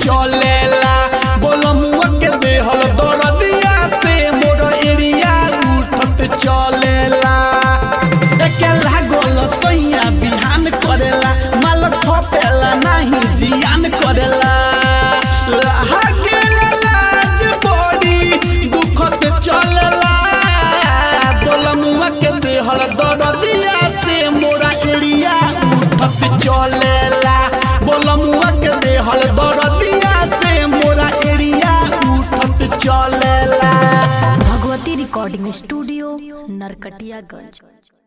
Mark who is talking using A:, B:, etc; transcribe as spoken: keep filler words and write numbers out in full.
A: चलेला बोलमुआ के देहल दरदिया से मोर एरिया उठत चलेला एकेला गोल सैया बिहान करेला माल ठपेला नहीं जियान करेला दरदिया से मोरा एरिया उठत चलेला बोलमुआ के देहल दरदिया से मोरा एरिया उठत चलेला।
B: Bhagwati recording studio Narkatiaganj.